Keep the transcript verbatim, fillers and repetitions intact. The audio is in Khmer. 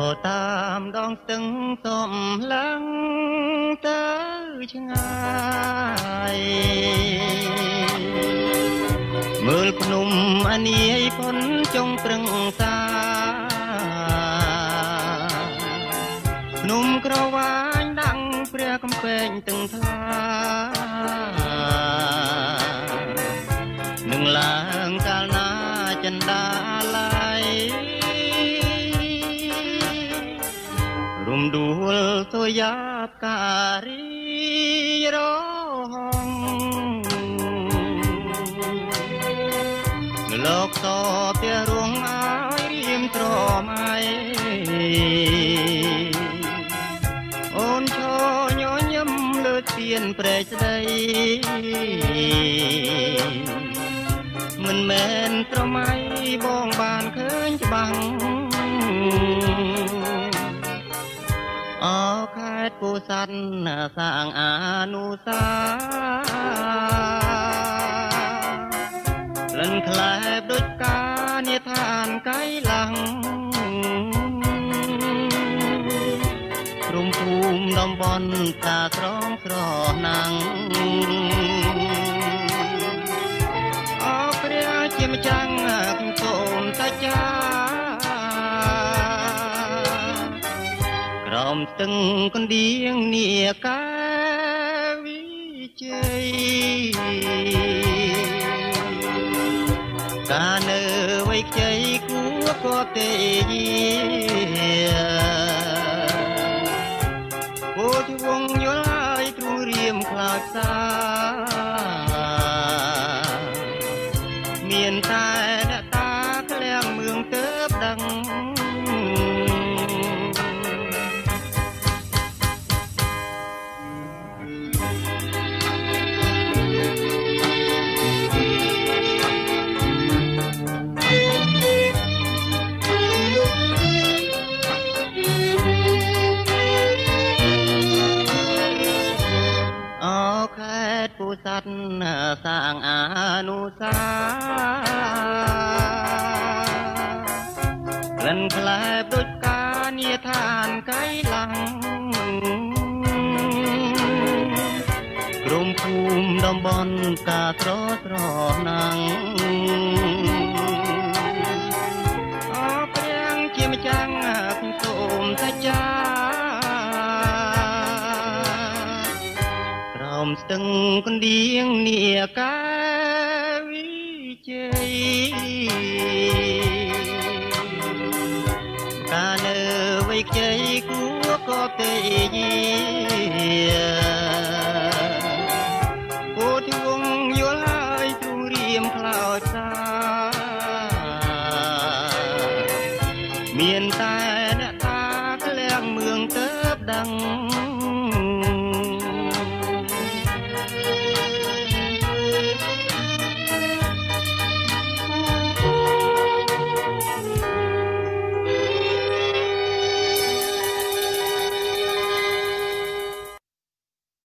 តាមដងស្ទឹងសំឡាំងទៅឆ្ងាយមើលភ្នំអានាយផុនចុងប្រឹងសាភ្នំក្រវាញដាំងព្រះកំពែងទាំងថ្លានឹងឡើងកាលណាចិន្តាឡៃរំដួលសូយ៉ាបការីរងលោកតតែរួងអើយរៀមត្រមៃអូនឈរញញឹមលើទៀនព្រែកស្ដីមិនមែនត្រមៃបងបានឃើញច្បាស់អខេត្តពោធិ៍សាត់សាងអនុសាលិនក្លែបដូចការនិឋានកៃឡាំងព្រំភូមិតំបន់តាត្រង់ស្រណាំងអព្រះជាម្ចាំងសូមតាចាក្រោមស្ទឹងកណ្ដៀងនាកាវិជ័យការនៅវ័យខ្ចីគួរក៏ទេយាពោធិវង្សយល់ហើយទ្រូរៀមខ្លោចសាមានតែអ្នកតាក្លៀងមឿងទៅបដឹងពោធិ៍សាត់សាងអនុសាលិនក្លែបដូចការនិឋានកៃឡាំងក្រមភូមិតំបន់កាត្រស្រណាំងអព្រះជាម្ចាំងសូមតាចាស្ទឹងកណ្ដៀងនាកាវិជ័យការនៅវ័យខ្ចីគួរក៏ទេយាពោធិវង្សយល់ហើយទ្រូរៀមខ្លោចសាមានតែអ្នកតាក្លៀងមឿងទៅបដឹង